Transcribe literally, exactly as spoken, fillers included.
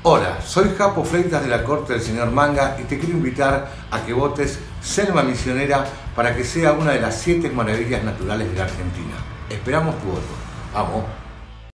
Hola, soy Japo Freitas de la Corte del Señor Manga y te quiero invitar a que votes Selva Misionera para que sea una de las siete maravillas naturales de la Argentina. Esperamos tu voto. ¡Vamos!